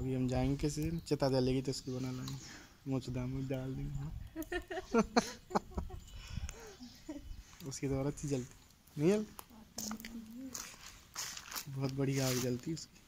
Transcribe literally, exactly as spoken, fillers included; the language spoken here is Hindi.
अभी हम जाएंगे किसी दिन, चिता जलेगी तो उसकी बना लाएंगे, मुँह दाम डाल देंगे। उसकी तो और अच्छी जलती नहीं जलती, बहुत बढ़िया आग जलती उसकी।